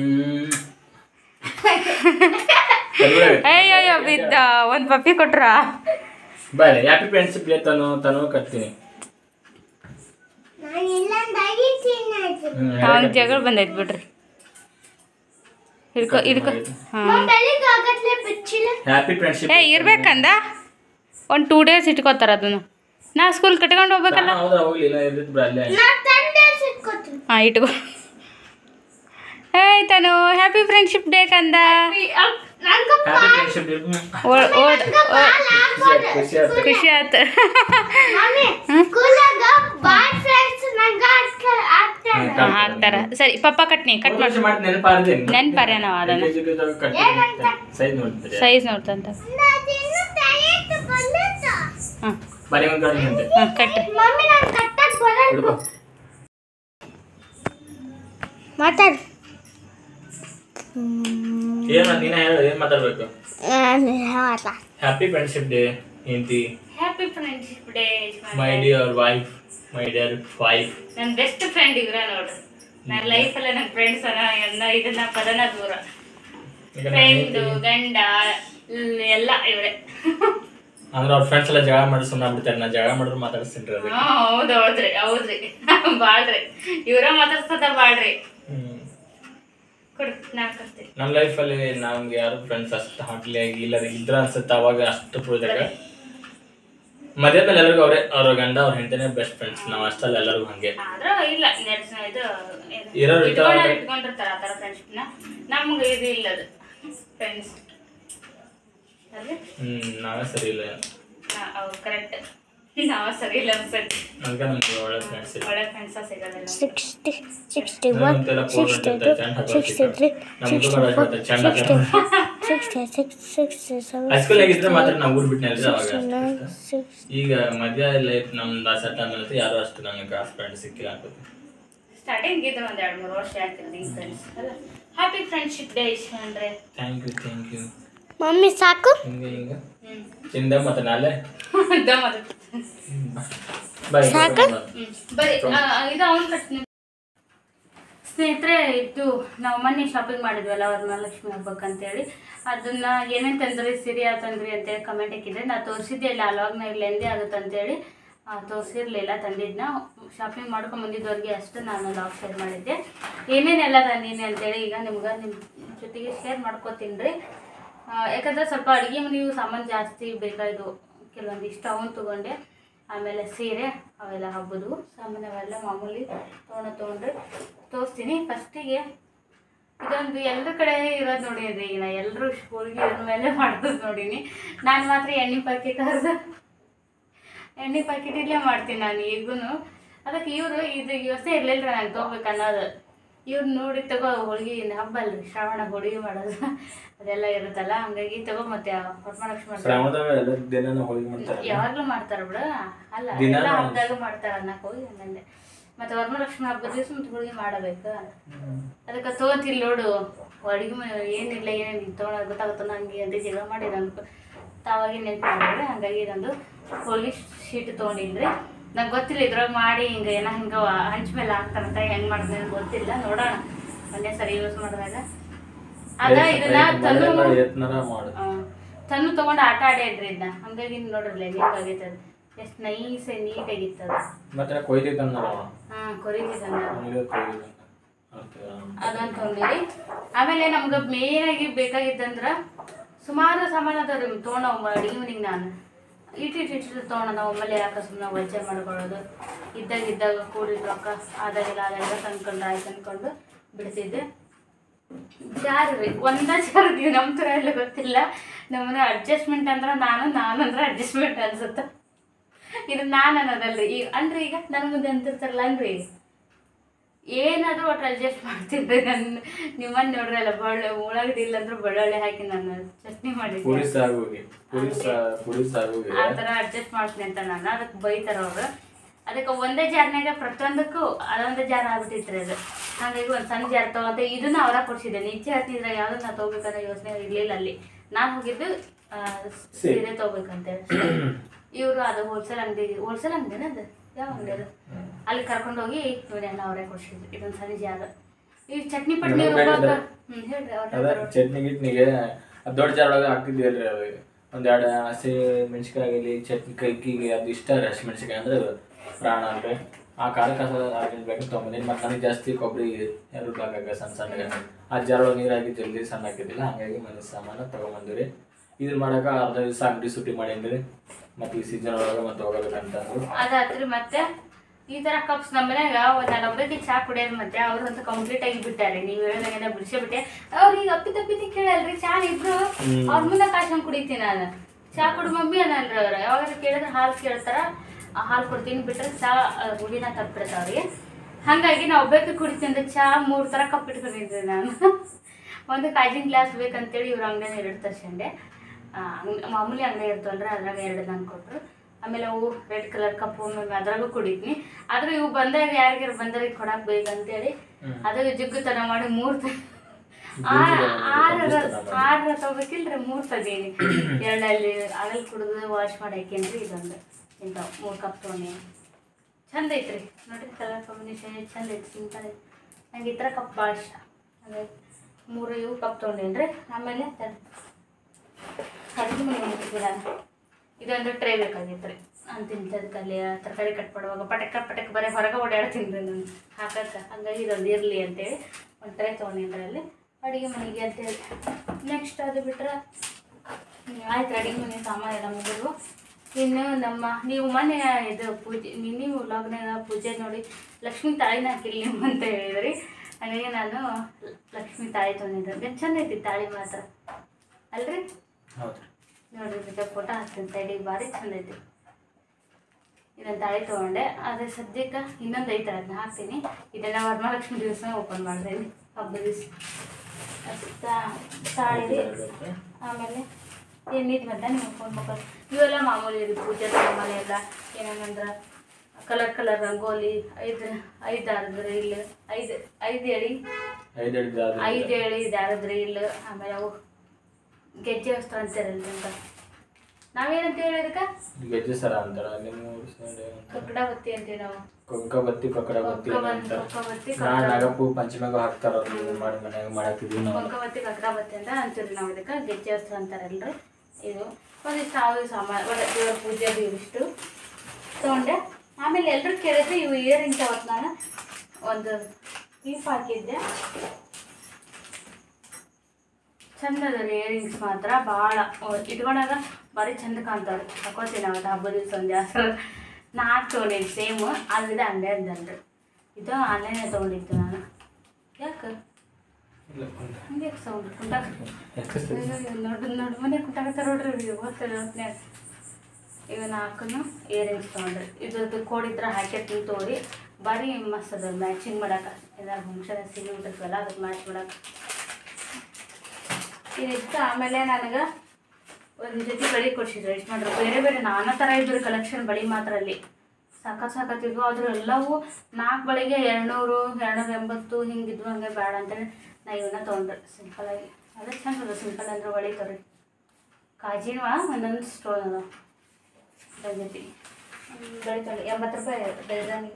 ಅಯ್ಯಯ್ಯೋ ಬಿದ್ದ ಒಂದು ಪಪ್ಪಿ ಕೊಟ್ರ. ಬಾಯ್ ಹ್ಯಾಪಿ ಫ್ರೆಂಡ್ಶಿಪ್ ಡೇ ತನು ತನು ಕಟ್ತೀನಿ. ಅವ್ನ ಜಗಳ ಬಂದೈತೆ ಬಿಡ್ರಿ. ಹಿಡ್ಕೊ ಹಿಡ್ಕೊ. ಹಾಂ ಹ್ಯಾಪಿ ಫ್ರೆಂಡ್ಶಿಪ್ ಏ ಇರ್ಬೇಕಂದ ಒಂದು ಟೂ ಡೇಸ್ ಇಟ್ಕೋತಾರ ಅದನ್ನು. ನಾ ಸ್ಕೂಲ್ ಕಟ್ಕೊಂಡು ಹೋಗ್ಬೇಕಲ್ಲ. ಹಾಂ ಇಟ್ಕೋ. ಏಯ್ ತನು ಹ್ಯಾಪಿ ಫ್ರೆಂಡ್ಶಿಪ್ ಡೇ ಕಂದ. ಖುಷಿ ಆಯ್ತು. ಹಾಕ್ತಾರ ಸರಿ. ಪಪ್ಪ ಕಟ್ನಿ ಕಟ್ ಮಾಡಿ ನೆನ್ಪಾರ್ಯ ನಾವು ಅದನ್ನು ಸೈಜ್ ನೋಡ್ತಂತ. ಹಾಂ ಹಾಂ ಕಟ್ರಿ ಮಾತಾಡಿ. ಮಾತಾಡ್ಬೇಕು. ಹ್ಯಾಪಿ ಫ್ರೆಂಡ್ಶಿಪ್ ಡೇ ಇಂತಿ. Happy friendship day my dear wife, my dear wife. ನನ್ನ ಬೆಸ್ಟ್ ಫ್ರೆಂಡ್ ಇವ್ರ ನೋಡ್ರಿ. ನನ್ನ ಲೈಫಲ್ಲೇ ನನ್ನ ಫ್ರೆಂಡ್ಸ್ ಅನ್ನ ಇದನ್ನ ಪದನ ದೂರ ಫ್ರೆಂಡು ಗಂಡ ಎಲ್ಲ ಇವರೇ. ಅಂದ್ರೆ ಅವ್ರ ಫ್ರೆಂಡ್ಸ್ ಎಲ್ಲ ಜಗಳ ಮಾಡಿ ಸುಮ್ಮನೆ ಬಿಡ್ತಾರೆ, ನಾನು ಜಗಳ ಮಾಡಿದ್ರು ಮಾತಾಡಿಸ್ತೀನಿ ರೀ. ಹಾಂ ಹೌದು ಹೌದ್ರಿ ಹೌದ್ರಿ ಬಾಳ್ರಿ ಇವರ ಮಾತಾಡ್ಸದ ಬಾಳ್ರಿ. ಕೊಡಿ ನಾನು ಕರ್ತೀನಿ. ನನ್ನ ಲೈಫಲ್ಲಿ ನಮ್ಗೆ ಯಾರು ಫ್ರೆಂಡ್ಸ್ ಅಷ್ಟು ಹಾಟ್ಲಿ ಆಗಿ ಇಲ್ಲ ಇದ್ರ ಅನ್ಸುತ್ತೆ ಅವಾಗ ಅಷ್ಟು ಪೂಜಾಗ ಮದುವೆ ಮೇಲೆ ಎಲ್ಲರಿಗೂ ಅವರೇ ಅವ್ರ ಗಂಡ ಅವ್ರ ಹೆಂಡತಿನೇ ಬೆಸ್ಟ್ ಫ್ರೆಂಡ್ಸ್. ನಾವು ಅಷ್ಟಲ್ಲ ಎಲ್ಲರಿಗೂ ಹಂಗೆ ಆದ್ರೂ ಇಲ್ಲ ನೆಡ್ಸ್ ಇದು ಇರೋರು ಇಟ್ಕೊಂಡಿರ್ತಾರ ಆ ಥರ ಫ್ರೆಂಡ್ಶಿಪ್ನ. ನಮ್ಗೆ ಇದು ಇಲ್ಲದು ಫ್ರೆಂಡ್ಸ್ ಹ್ಮ್ ನಾವೇ ಸರಿ ಇಲ್ಲ. ಅವ್ರು ಕರೆಕ್ಟ್ ನಾವೇ ಸರಿ ಇಲ್ಲ ಅನ್ಸತ್ತೆ. ನಮ್ಗೆ ನಮ್ಗೆ ಒಳ್ಳೆ ಫ್ರೆಂಡ್ಸ್ ಇಲ್ಲ. ಒಳ್ಳೆ ಫ್ರೆಂಡ್ಸ್ ಸಿಗೋದಿಲ್ಲ. Sixty sixty one sixty two sixty three sixty four sixty six sixty seven high school ಆಗಿದ್ರೆ ಮಾತ್ರ ನಾವು ಊರ್ ಬಿಟ್ನಲ್ಲಿ ಅವಾಗ. ಈಗ ಮಧ್ಯ ಲೈಫ್ ನಮ್ದು ಸೆಟ್ ಆದ್ಮೇಲೆ ಯಾರು ಅಷ್ಟು ನನಗೆ ಕ್ಲಾಸ್ ಫ್ರೆಂಡ್ಸ್ ಸಿಕ್ಕಿಲ್ಲ ಅನ್ಕೋತೀನಿ. ಸ್ಟಾರ್ಟಿಂಗ್ ಇದ್ರೆ ಒಂದು ಎರಡು ಮೂರು ವರ್ಷ ಆಗ್ತಿರೋದು ಹಿಂಗೆ ಫ್ರೆಂಡ್ಸ್ ಅಲ್ಲ. ಹ್ಯಾಪಿ ಫ್ರೆಂಡ್ಶಿಪ್ ಡೇ ಇಸ್ಕೊಂಡ್ರೆ thank you thank you. Mummy ಸಾಕು ಹಿಂಗೆ ಹಿಂಗೆ ಚಿಂದ ಮತ್ತೆ ನಾಳೆ ಸಾಕು ಬರೀ ಇದು ಅವ್ನು ಕಟ್ತೀನಿ. ಸ್ನೇಹಿತರೆ ಇದು ನಾವು ಮೊನ್ನೆ ಶಾಪಿಂಗ್ ಮಾಡಿದ್ವಲ್ಲ ವರಮಹಾಲಕ್ಷ್ಮಿ ಹಬ್ಬಕ್ಕೆ ಅಂತೇಳಿ ಅದನ್ನ ಏನೇನು ತಂದ್ರಿ ಸಿರಿ ಯಾವ ತಂದ್ರಿ ಅಂತೇಳಿ ಕಮೆಂಟ್ ಹಾಕಿದ್ರೆ ನಾನು ತೋರಿಸಿದ್ದೆ ಇಲ್ಲ ಅಲಾಗ್ನ ಇಲ್ಲಿ ಎಂದೇ ಆಗುತ್ತೆ ಅಂತೇಳಿ ತೋರಿಸಿರ್ಲಿಲ್ಲ. ತಂದಿದ್ದನ್ನ ಶಾಪಿಂಗ್ ಮಾಡ್ಕೊಂಡು ಬಂದಿದ್ದವ್ರಿಗೆ ಅಷ್ಟು ನಾನು ಲಾಗ್ ಶೇರ್ ಮಾಡಿದ್ದೆ. ಏನೇನೆಲ್ಲ ತಂದೀನಿ ಅಂತೇಳಿ ಈಗ ನಿಮ್ಗೆ ನಿಮ್ಮ ಜೊತೆಗೆ ಶೇರ್ ಮಾಡ್ಕೋತೀನಿ ರೀ. ಯಾಕಂದರೆ ಸ್ವಲ್ಪ ಅಡುಗೆ ಮನೆಯು ಸಾಮಾನು ಜಾಸ್ತಿ ಬೇಕಾಯಿತು, ಕೆಲವೊಂದು ಇಷ್ಟ ಅವನು ತೊಗೊಂಡೆ. ಆಮೇಲೆ ಸೀರೆ ಅವೆಲ್ಲ ಹಬ್ಬದು ಸಾಮಾನು ಅವೆಲ್ಲ ಮಾಮೂಲಿ ತೊಗೊಂಡು ತೊಗೊಂಡ್ರೆ ತೋರಿಸ್ತೀನಿ. ಫಸ್ಟಿಗೆ ಇದೊಂದು ಎಲ್ಲರ ಕಡೆ ಇರೋದು ನೋಡಿದ್ರಿ. ಈಗ ನಾ ಎಲ್ಲರೂ ಹೋಳಿಗೆ ಇದ್ರ ಮೇಲೆ ಮಾಡೋದು ನೋಡೀನಿ. ನಾನು ಮಾತ್ರ ಎಣ್ಣೆ ಪ್ಯಾಕೆಟ್ ಹರಿದು ಎಣ್ಣೆ ಪ್ಯಾಕೆಟ್ ಇಲ್ಲೇ ಮಾಡ್ತೀನಿ ನಾನು ಈಗೂ. ಅದಕ್ಕೆ ಇವರು ಇದು ಯೋಚನೆ ಇರಲಿಲ್ಲ ರೀ ನಾನು ತೊಗೋಬೇಕು ಅನ್ನೋದು. ಇವ್ರು ನೋಡಿ ತಗೋ ಹೋಳಿಗೆ ಹಬ್ಬ ಅಲ್ರಿ, ಶ್ರಾವಣ ಹೋಳಿಗೆ ಮಾಡೋದು ಅದೆಲ್ಲ ಇರುತ್ತಲ್ಲ, ಹಂಗಾಗಿ ತಗೋ ಮತ್ತೆ ವರಮಹಾಲಕ್ಷ್ಮಿ ಮಾಡ್ತಾರೆ ಯಾವಾಗಲೂ ಮಾಡ್ತಾರೆ ಬಿಡು. ಅಲ್ಲ ಎಲ್ಲ ಹಬ್ಬದಾಗ ಮಾಡ್ತಾರೆ ಅನ್ನಕ್ಕೆ ಹೋಗಿ ಹಂಗಂದೆ. ಮತ್ತು ವರಮಹಾಲಕ್ಷ್ಮಿ ಹಬ್ಬದ ದಿವಸ ಮತ್ತೆ ಹೋಳಿಗೆ ಮಾಡಬೇಕು. ಅದಕ್ಕೆ ತಗೋತಿಲ್ಲ ನೋಡು ಅಡುಗೆ ಮನೆ ಏನಿಲ್ಲ ಏನೇನು ತೊಗೊಳೋದು ಗೊತ್ತಾಗುತ್ತೋ ಹಂಗೆ ಅಂತ ಜಗಳ ಮಾಡಿ ನಂಗೆ ತಾವಾಗಿ ನೆನ್ಪು ಮಾಡಿದ್ರೆ. ಹಾಗಾಗಿ ಇದೊಂದು ಹೋಳಿಗೆ ಶೀಟ್ ತೊಗೊಂಡಿನ್ರಿ. ನಂಗೆ ಗೊತ್ತಿಲ್ಲ ಇದ್ರಾಗ ಮಾಡಿ ಹಿಂಗೆ ಏನೋ ಹಿಂಗೆ ಹಂಚ ಮೇಲೆ ಹಾಕ್ತಾರಂತ ಹೆಂಗೆ ಮಾಡಿದ್ರೆ ಗೊತ್ತಿಲ್ಲ, ನೋಡೋಣ ಒಂದೇ ಸರಿ ಯೂಸ್ ಮಾಡಿದಾಗ. ಅದ ಇದನ್ನ ತನು ತನು ತೊಗೊಂಡು ಆಟ ಆಡೇನ್ರಿ ಇದನ್ನ. ಹಂಗಾಗಿ ನೋಡ್ರಲ್ಲ ನೀಟಾಗೈತೆ ಅದು, ಎಷ್ಟು ನೈಸ್ ನೀಟಾಗಿತ್ತದ. ಹಾಂ ಕೊರಿತಿದ್ದ ಅದೊಂದು ತೊಗೊಂಡಿರಿ. ಆಮೇಲೆ ನಮ್ಗೆ ಮೇಯ್ನಾಗಿ ಬೇಕಾಗಿದ್ದಂದ್ರೆ ಸುಮಾರು ಸಾಮಾನು ಅದಾವ ರೀ ತೊಗೊಂಡು ಅಡುಗೆ ಮನೆಗೆ. ನಾನು ಇಟ್ಟಿಟ್ಟು ಇಟ್ಟು ತೊಗೊಂಡು ನಾವು ಒಮ್ಮೆಲೆ ಯಾಕೆ ಸುಮ್ಮನೆ ವಜ್ಜೆ ಮಾಡ್ಕೊಳ್ಳೋದು, ಇದ್ದಾಗ ಇದ್ದಾಗ ಕೂಡಿಟ್ಟು ರೊಕ್ಕ ಆದಾಗೆಲ್ಲ ಆದಾಗೆಲ್ಲ ತಂದ್ಕೊಂಡು ಆಯ್ತು ಅಂದ್ಕೊಂಡು ಬಿಡ್ತಿದ್ದೆ. ಜಾರು ರೀ ಒಂದೇ ಜಾರು ನಮ್ಮ ಥರ ಎಲ್ಲ ಗೊತ್ತಿಲ್ಲ. ನಮ್ಮನೆ ಅಡ್ಜಸ್ಟ್ಮೆಂಟ್ ಅಂದ್ರೆ ನಾನು ನಾನು ಅಂದ್ರೆ ಅಡ್ಜಸ್ಟ್ಮೆಂಟ್ ಅನ್ಸುತ್ತೆ. ಇದು ನಾನು ಅನ್ನೋದಲ್ರಿ. ಈಗ ಅಂದ್ರೆ ಈಗ ನನ್ನ ಮುಂದೆ ಅಂತಿರ್ತಾರಲ್ಲ ಅನ್ರಿ, ಏನಾದರೂ ಒಟ್ಟು ಅಡ್ಜಸ್ಟ್ ಮಾಡ್ತಿದ್ದೆ. ನನ್ನ ನಿಮ್ಮನ್ನು ನೋಡ್ರಲ್ಲ ಬಳ್ಳ ಉಳ್ಳಾಗಡ್ಡಿ ಇಲ್ಲಂದ್ರೆ ಬೆಳ್ಳುಳ್ಳಿ ಹಾಕಿ ನಾನು ಚಟ್ನಿ ಮಾಡಿದ್ದೆ. ಆ ಥರ ಅಡ್ಜಸ್ಟ್ ಮಾಡ್ತೀನಿ ಅಂತ ನಾನು. ಅದಕ್ಕೆ ಬೈತಾರ ಅವರು. ಅದಕ್ಕೆ ಒಂದೇ ಜಾರ್ನಾಗ ಪ್ರತಿಯೊಂದಕ್ಕೂ ಅದೊಂದೇ ಜಾರ್ ಆಗ್ಬಿಟ್ಟಿತ್ತು ಅದು. ಹಾಗಾಗಿ ಒಂದು ಸಣ್ಣ ಜಾರ್ ತೊಗೊಂಡೆ. ಇದನ್ನ ಅವರ ಕೊಡಿಸಿದ್ದೆ. ನಿಜ ಹೇಳ್ತಿದ್ರೆ ಯಾವುದೋ ನಾ ತೊಗೋಬೇಕನ್ನೋ ಯೋಚನೆ ಇರಲಿಲ್ಲ ಅಲ್ಲಿ. ನಾನು ಹೋಗಿದ್ದು ಸೀರೆ ತೊಗೋಬೇಕಂತೇಳಿ. ಇವರು ಅದು ಹೋಲ್ಸೇಲ್ ಅಂಗಡಿ ಹೋಲ್ಸೇಲ್ ಅಂಗಡಿನ ಅದು ಯಾವ ಅಂಗಡಿ ಅದು ಅಲ್ಲಿ ಕರ್ಕೊಂಡು ಹೋಗಿ ಇವನ್ನೆಲ್ಲ ಅವರೇ ಕೊಡಿಸಿದ್ರು. ಇದೊಂದು ಸಣ್ಣ ಜಾರ್. ಈ ಚಟ್ನಿ ಪಟ್ನಿ ಹ್ಞೂ ಹೇಳ್ರಿ ಅವ್ರ ಚಟ್ನಿ ಗಿಟ್ನಿಗೆ ದೊಡ್ಡ ಜಾರ್ ಒಳಗೆ ಹಾಕ್ತಿದ್ವಿ ಅಲ್ರಿ. ಒಂದೆರಡು ಹಸಿ ಮೆಣಸಿಕಾಯಿ ಆಗಲಿ ಚಟ್ನಿ ಕೈಕಿಗೆ ಅದು ಇಷ್ಟ ರೀ. ಹಸಿ ಮೆಣಸಿಕಾಯಿ ಅಂದರೆ ಪ್ರಾಣ ಅಂದರೆ ಆ ಖಾರ ಕಸ ಆಗಿರ್ಬೇಕು ತೊಗೊಂಬಂದಿನಿ. ಮತ್ತು ನನಗೆ ಜಾಸ್ತಿ ಕೊಬ್ಬರಿ ಎರಡು ಹಾಕಾಗ ಸಣ್ಣ ಸಣ್ಣಗೆ ಆ ಜಾರ್ ಒಳಗೆ ನೀರು ಹಾಕಿ ಜಲ್ದಿ ಸಣ್ಣ ಹಾಕಿದ್ದಿಲ್ಲ. ಹಾಗಾಗಿ ಮನೆ ಸಾಮಾನು ತೊಗೊಂಬಂದಿರಿ. ಇದನ್ನ ಮಾಡೋಕೆ ಅರ್ಧ ದಿವಸ ಅಂಗಡಿ ಸುಟ್ಟಿ ಮಾಡೀನಿ. ಮತ್ತು ಈ ಸೀಸನ್ ಒಳಗೆ ಮತ್ತೆ ಹೋಗೋಬೇಕಂತಂದ್ರು ಅದಾತ್ರಿ. ಮತ್ತೆ ಈ ಥರ ಕಪ್ಸ್ ನಮ್ಮ ಮನ್ಯಾಗ ನಾನು ಒಬ್ಬರಿಗೆ ಚಹಾ ಕುಡಿಯೋದು. ಮತ್ತೆ ಅವ್ರು ಅಂತ ಕಂಪ್ಲೀಟ್ ಆಗಿ ಬಿಟ್ಟಾರೆ. ನೀವು ಹೇಳಿದಾಗೆಲ್ಲ ಬಿಡಿಸೇ ಬಿಟ್ಟೆ. ಅವ್ರಿಗೆ ಅಪ್ಪಿ ತಪ್ಪಿತಿ ಕೇಳಲ್ರಿ ಚಹಾ ಇಬ್ರು ಅವ್ರ ಮುಂದೆ ಕಾಯ್ಕೊಂಡು ಕುಡಿತೀನಿ ನಾನು. ಚಹಾ ಕುಡಿ ಮಮ್ಮಿ ಅನ್ನಲ್ರಿ ಅವ್ರು. ಯಾವಾಗ ಕೇಳಿದ್ರೆ ಹಾಲು ಕೇಳ್ತಾರ, ಹಾಲು ಕೊಡ್ತೀನಿ ಬಿಟ್ರೆ ಚಹಾ ಹುಡಿನ ತಪ್ಪಿಡ್ತಾವ್ರಿಗೆ. ಹಾಗಾಗಿ ನಾವು ಒಬ್ಬಕ್ಕೆ ಕುಡಿತೀನಿ ಅಂದ್ರೆ ಚಹಾ ಮೂರು ಥರ ಕಪ್ ಇಟ್ಕೊಂಡಿದ್ದೆ ನಾನು. ಒಂದು ಕಾಜಿನ ಗ್ಲಾಸ್ ಬೇಕಂತೇಳಿ ಇವ್ರ ಅಂಗಡಿನ ಎರಡು ತರ್ಸಂಡೆ. ಮಾಮೂಲಿ ಅಂಗಡಿ ಇರ್ತವಲ್ರಿ ಅದ್ರಾಗ ಎರಡು ನಂಗೆ ಕೊಟ್ಟರು. ಆಮೇಲೆ ಅವು ರೆಡ್ ಕಲರ್ ಕಪ್ಪು ಅದ್ರಾಗೂ ಕುಡಿತೀನಿ. ಆದ್ರೆ ಇವು ಬಂದಾಗ ಯಾರಿಗಾರು ಬಂದವ್ರಿಗೆ ಕೊಡಕ್ಕೆ ಬೇಕಂತೇಳಿ ಅದಾಗ ಜಿಗ್ಗುತನ ಮಾಡಿ ಮೂರು ತ ಆರ ಆರ ತಗೋಬೇಕಿಲ್ರಿ ಮೂರು ತಗೀನಿ. ಎರಡಲ್ಲಿ ಅಗಲ್ ಕುಡಿದು ವಾಶ್ ಮಾಡಿ ಹಾಕೇನ್ರಿ. ಇದೊಂದು ಇಂಥವು ಮೂರು ಕಪ್ ತೊಗೊಂಡು ಚಂದ ಐತ್ರಿ ನೋಡ್ರಿ. ಕಲರ್ ಕಾಂಬಿನೇಷನ್ ಚಂದ ಐತಿ. ಸಿಂಪಲ್ ಐತಿ. ನಂಗೆ ಈ ಥರ ಕಪ್ ಭಾಳ ಇಷ್ಟ. ಹಾಗಾಗಿ ಮೂರು ಇವು ಕಪ್ ತೊಗೊಂಡೇನಿ ರೀ. ಆಮೇಲೆ ಅಡುಗೆ ಮನೆ ಹೋಗ್ತೀವಿ ನಾನು. ಇದೊಂದು ಟ್ರೇ ಬೇಕಾಗಿತ್ತು ರೀ. ನಾನು ತಿಂತದ್ಕಲ್ಲಿ ತರಕಾರಿ ಕಟ್ ಮಾಡುವಾಗ ಪಟಕ ಪಟಕ ಬರೀ ಹೊರಗೆ ಓಡಾಡ್ತೀನಿ ರೀ ನಾನು ಹಾಕಕ್ಕೆ. ಹಂಗಾಗಿ ಇದೊಂದು ಇರಲಿ ಅಂತೇಳಿ ಒಂದು ಟ್ರೇ ತೊಗೊಂಡಿದ್ರಿ ಅಲ್ಲಿ ಅಡುಗೆ ಮನೆಗೆ ಅಂತೇಳಿ. ನೆಕ್ಸ್ಟ್ ಅದು ಬಿಟ್ರೆ ಆಯ್ತು ಅಡುಗೆ ಮನೆ ಸಾಮಾನು ಎಲ್ಲ ಮುಗಿದು. ಇನ್ನು ನಮ್ಮ ನೀವು ಮೊನ್ನೆ ಇದು ಪೂಜೆ ನೀವು ವ್ಲಾಗ್ನಾಗ ಪೂಜೆ ನೋಡಿ ಲಕ್ಷ್ಮೀ ತಾಳಿನ ಹಾಕಿಲ್ಲ ನಿಮ್ಮ ಅಂತ ಹೇಳಿದ್ರಿ. ಹಾಗಾಗಿ ನಾನು ಲಕ್ಷ್ಮೀ ತಾಳಿ ತೊಗೊಂಡಿದ್ದೆ. ಚಂದ ಐತಿ ತಾಳಿ ಮಾತ್ರ ಅಲ್ರಿ? ಹೌದು ನೋಡ್ರಿ ಜೊತೆ ಫೋಟೋ ಹಾಕ್ತೀನಿ ತಡಿ, ಭಾರಿ ಚಂದ ಐತಿ. ಇದನ್ನು ತಾಳಿ ತೊಗೊಂಡೆ. ಆದರೆ ಸದ್ಯಕ್ಕೆ ಇನ್ನೊಂದು ಐತೆ ಅದನ್ನ ಹಾಕ್ತೀನಿ. ಇದನ್ನು ವರಮಹಾಲಕ್ಷ್ಮಿ ದಿವಸ ಓಪನ್ ಮಾಡ್ತೀನಿ, ಹಬ್ಬದ ದಿವಸ ಅಷ್ಟ ತಾಳಿ. ಆಮೇಲೆ ಏನಿದು ಬಂದ ನೀವು ಫೋನ್ ಮಕ್ಕಳು ಇವೆಲ್ಲ ಮಾಮೂಲಿ ಇದು ಪೂಜೆ ಸಾಮಾನು ಎಲ್ಲ. ಏನಂದ್ರೆ ಕಲರ್ ಕಲರ್ ರಂಗೋಲಿ, ಐದು ಐದು ದಾರದ ರೀಲ್, ಐದು ಐದು ಎಳಿ ಐದು ಎಳಿ ದಾರದ ರೀಲ್. ಆಮೇಲೆ ಅವು ಗೆಜ್ಜೆ ವಸ್ತ್ರ ಅಂತಾರಲ್ರಿ ಅಂತ ನಾವೇನಂತ ಹೇಳಿದಕ್ಕೆ ಗೆಜ್ಜೆ ಸರ ಅಂತಾರ. ನಿಮ್ಮ ಕಕ್ಕಡಬತ್ತಿ ಅಂತೀವಿ ನಾವು. ಕೊಕ್ಕಬತ್ತಿ ಕೊಕ್ಕಡಬತ್ತಿ ಕೊಕ್ಕಬತ್ತಿ ನಾಗಪ್ಪು ಪಂಚಮಿಗೂ ಹಾಕ್ತಾರ ಮಾಡಿ ಮನ್ಯಾಗ ಮಾಡಾಕ್ತಿದ್ವಿ ನಾವು. ಕೊಕ್ಕಬತ್ತಿ ಕಕ್ಕಡಬತ್ತಿ ಅಂತ ಅಂತೀವಿ ನಾವು. ಇದಕ್ಕೆ ಗೆಜ್ಜೆ ವಸ್ತ್ರ ಅಂತಾರಲ್ರಿ. ಇದು ಒಂದಿಷ್ಟು ಸಾವಿರ ಸಾಮಾನು ಒಳ್ಳೆ ದೇವ್ರ ಪೂಜೆದು ಇವಿಷ್ಟು ತೊಗೊಂಡೆ. ಆಮೇಲೆ ಎಲ್ಲರೂ ಕೇಳಿದ್ರೆ ಇವು ಇಯರಿಂಗ್ಸ್ ಅವತ್ತು ನಾನು ಒಂದು ಕ್ಲಿಪ್ ಹಾಕಿದ್ದೆ. ಚಂದ ಅದ ರೀ ಇಯರಿಂಗ್ಸ್ ಮಾತ್ರ ಭಾಳ ಇಟ್ಕೊಂಡಾಗ ಭಾರಿ ಚಂದ ಕಾಣ್ತಾವ್ರಿ. ಹಾಕೋತೀನಿ ಅವತ್ತು ಹಬ್ಬದ ದಿವಸ ಒಂದು ಜಾಸ್ತಿ ನಾಲ್ಕು ತೊಗೊಂಡಿದ್ದು ಸೇಮು. ಅಲ್ಲಿದೆ ಅಂಗಡಿ ಅಂದಲ್ರಿ. ಇದು ಆನ್ಲೈನೇ ತೊಗೊಂಡಿದ್ದು ನಾನು. ಯಾಕೆ ಹಂಗೆ ಸೌಂಡ್ ಕುಂಟಾಗ ನೋಡಿ ನೋಡಿ ಮನೆ ಕುಂಟಾಗತ್ತಾರ ನೋಡ್ರಿ. ಗೊತ್ತಿಲ್ಲ ಹೊತ್ನ್ಯಾಗ ಇವು ನಾಲ್ಕನ್ನು ಇಯರಿಂಗ್ಸ್ ತೊಗೊಂಡ್ರಿ. ಇದ್ರದ್ದು ಕೋಡಿದ್ರೆ ಹಾಕಿರ್ತೀನಿ ತೋರಿ. ಭಾರಿ ಮಸ್ತ್ ಅದ ಮ್ಯಾಚಿಂಗ್ ಮಾಡಕ್ಕೆ. ಏನಾದ್ರು ಫಂಕ್ಷನ್ ಸಿಗಿ ಬಿಟ್ಟಿರ್ತೀವಲ್ಲ ಅದಕ್ಕೆ ಮ್ಯಾಚ್ ಮಾಡಕ್ಕೆ ಇದಿತ್ತು. ಆಮೇಲೆ ನನಗೆ ಒಂದು ಜೊತೆ ಬಳಿ ಕೊಡ್ಸಿದ್ರು. ಎಷ್ಟು ಮಾಡ್ರು ಬೇರೆ ಬೇರೆ ನಾನಾ ಥರ ಇದ್ರು ಕಲೆಕ್ಷನ್ ಬಳಿ ಮಾತ್ರ ಅಲ್ಲಿ ಸಾಕತ್ತು ಸಾಕತ್ತಿದ್ವು. ಆದರೂ ಎಲ್ಲವೂ ನಾಲ್ಕು ಬಳಿಗೆ ಎರಡುನೂರು ಎರಡುನೂರ ಎಂಬತ್ತು ಹಿಂಗಿದ್ವು. ಹಂಗೆ ಬೇಡ ಅಂತೇಳಿ ನಾ ಇವನ್ನ ತೊಗೊಂಡ್ರೆ ಸಿಂಪಲಾಗಿ. ಅದೇ ಚಂದ ಅದ ಸಿಂಪಲ್ ಅಂದ್ರೆ ಬಳಿ ತೊರಿ. ಕಾಜಿನವ ಒಂದೊಂದು ಸ್ಟೋನ್ ಅದ ಜೊತೆ ಬಳಿ ತೊಗೊಂಡು ಎಂಬತ್ತು ರೂಪಾಯಿ ಡಜನಿಗೆ.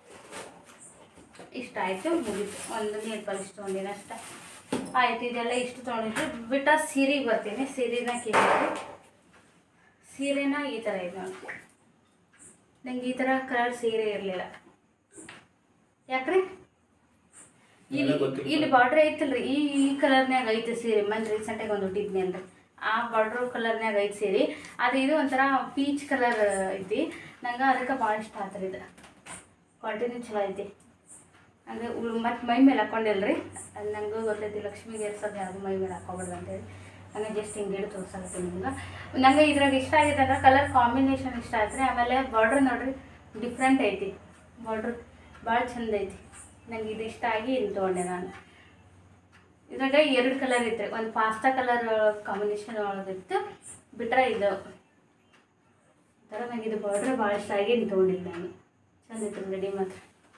ಇಷ್ಟ ಆಯಿತು ಮುಗೀತು. ಒಂದು ನೀರು ಪಾಲಿಶ್ ತೊಗೊಂಡಿನ ಅಷ್ಟ ಆಯ್ತು. ಇದೆಲ್ಲ ಇಷ್ಟು ತೊಗೊಂಡಿದ್ದು ಬಿಟ್ಟ ಸೀರೆಗೆ ಬರ್ತೀನಿ. ಸೀರೆನ ಕೇಳಿದ್ರಿ. ಸೀರೆನ ಈ ಥರ ಇದೆ ನೋಡಿ. ನಂಗೆ ಈ ಥರ ಕಲರ್ ಸೀರೆ ಇರಲಿಲ್ಲ. ಯಾಕ್ರಿ ಇಲ್ಲಿ ಇಲ್ಲಿ ಬಾರ್ಡ್ರ್ ಐತಲ್ರಿ. ಈ ಈ ಕಲರ್ನ್ಯಾಗ ಐತೆ ಸೀರೆ. ಮೊನ್ನೆ ರೀಸೆಂಟಾಗಿ ಒಂದು ಹುಟ್ಟಿದ್ನಿ ಅಂದ್ರೆ ಆ ಬಾರ್ಡ್ರ್ ಕಲರ್ನ್ಯಾಗ ಐತೆ ಸೀರೆ. ಅದು ಇದು ಒಂಥರ ಪೀಚ್ ಕಲರ್ ಐತಿ. ನಂಗೆ ಅದಕ್ಕೆ ಭಾಳ ಇಷ್ಟ ಆತ್ರಿ. ಇದು ಕ್ವಾಲಿಟಿನೂ ಚಲೋ ಐತಿ. ಅಂದರೆ ಮತ್ತು ಮೈ ಮೇಲೆ ಹಾಕ್ಕೊಂಡಿಲ್ರಿ. ಅದು ನಂಗೆ ಗೊತ್ತೈತಿ ಲಕ್ಷ್ಮಿಗೆ ಏರ್ಸೋದು ಯಾವುದು ಮೈ ಮೇಲೆ ಹಾಕೋಬಾರ್ದು ಅಂತೇಳಿ ಹಂಗೆ ಜಸ್ಟ್ ಹಿಂಗೆ ಹಿಡಿದು ತೋರ್ಸಾಕತ್ತೀನಿ ನಿಮ್ಗೆ. ನಂಗೆ ಇದ್ರಾಗ ಇಷ್ಟ ಆಗಿದೆ ಅಂದ್ರೆ ಕಲರ್ ಕಾಂಬಿನೇಷನ್ ಇಷ್ಟ ಆಯ್ತು ರೀ. ಆಮೇಲೆ ಬಾರ್ಡ್ರ್ ನೋಡಿರಿ ಡಿಫ್ರೆಂಟ್ ಐತಿ. ಬಾರ್ಡ್ರ್ ಭಾಳ ಚಂದ ಐತಿ. ನಂಗೆ ಇದು ಇಷ್ಟ ಆಗಿ ಇದು ತೊಗೊಂಡೆ ನಾನು. ಇದ್ರಾಗ ಎರಡು ಕಲರ್ ಇತ್ತು. ಒಂದು ಪಾಸ್ತಾ ಕಲರ್ ಕಾಂಬಿನೇಷನ್ ಒಳಗಿತ್ತು. ಬಿಟ್ರೆ ಇದು ಈ ಥರ ನಂಗೆ ಇದು ಬಾರ್ಡ್ರ್ ಭಾಳ ಇಷ್ಟ ಆಗಿ ಇದು ತೊಗೊಂಡಿದ್ದೆ ನಾನು. ಚಂದ ಇತ್ತು ರೆಡಿ ಮಾತ್ರ.